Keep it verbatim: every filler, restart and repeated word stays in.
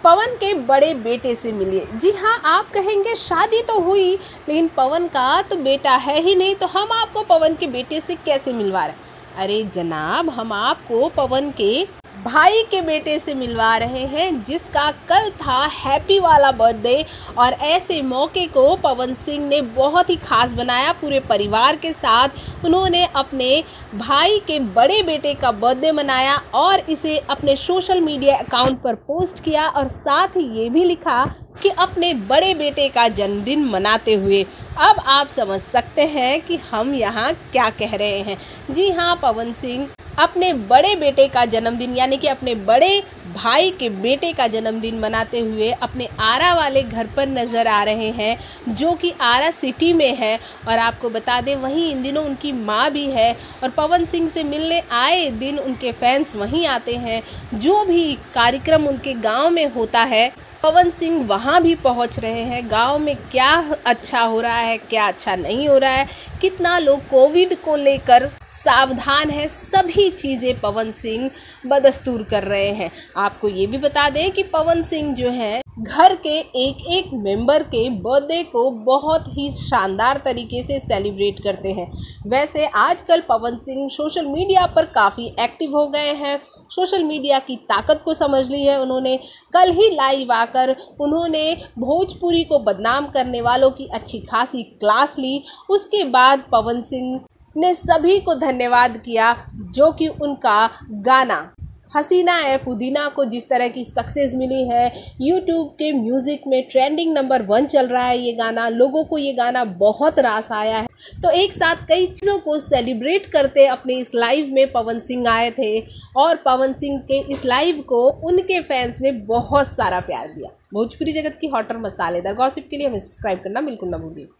पवन के बड़े बेटे से मिलिए। जी हाँ, आप कहेंगे शादी तो हुई लेकिन पवन का तो बेटा है ही नहीं, तो हम आपको पवन के बेटे से कैसे मिलवा रहे हैं? अरे जनाब, हम आपको पवन के भाई के बेटे से मिलवा रहे हैं, जिसका कल था हैप्पी वाला बर्थडे। और ऐसे मौके को पवन सिंह ने बहुत ही खास बनाया। पूरे परिवार के साथ उन्होंने अपने भाई के बड़े बेटे का बर्थडे मनाया और इसे अपने सोशल मीडिया अकाउंट पर पोस्ट किया और साथ ही ये भी लिखा कि अपने बड़े बेटे का जन्मदिन मनाते हुए। अब आप समझ सकते हैं कि हम यहाँ क्या कह रहे हैं। जी हाँ, पवन सिंह अपने बड़े बेटे का जन्मदिन यानी कि अपने बड़े भाई के बेटे का जन्मदिन मनाते हुए अपने आरा वाले घर पर नज़र आ रहे हैं, जो कि आरा सिटी में है। और आपको बता दें, वहीं इन दिनों उनकी माँ भी है और पवन सिंह से मिलने आए दिन उनके फैंस वहीं आते हैं। जो भी कार्यक्रम उनके गांव में होता है, पवन सिंह वहाँ भी पहुँच रहे हैं। गांव में क्या अच्छा हो रहा है, क्या अच्छा नहीं हो रहा है, कितना लोग कोविड को लेकर सावधान है, सभी चीज़ें पवन सिंह बदस्तूर कर रहे हैं। आपको ये भी बता दें कि पवन सिंह जो है घर के एक एक मेंबर के बर्थडे को बहुत ही शानदार तरीके से सेलिब्रेट करते हैं। वैसे आजकल पवन सिंह सोशल मीडिया पर काफ़ी एक्टिव हो गए हैं। सोशल मीडिया की ताकत को समझ ली है उन्होंने। कल ही लाइव आकर उन्होंने भोजपुरी को बदनाम करने वालों की अच्छी खासी क्लास ली। उसके बाद पवन सिंह ने सभी को धन्यवाद किया, जो कि उनका गाना हसीना है पुदीना को जिस तरह की सक्सेस मिली है। यूट्यूब के म्यूज़िक में ट्रेंडिंग नंबर वन चल रहा है ये गाना। लोगों को ये गाना बहुत रास आया है। तो एक साथ कई चीज़ों को सेलिब्रेट करते अपने इस लाइव में पवन सिंह आए थे और पवन सिंह के इस लाइव को उनके फैंस ने बहुत सारा प्यार दिया। भोजपुरी जगत की हॉट और मसालेदार गॉसिप के लिए हमें सब्सक्राइब करना बिल्कुल ना भूलिए।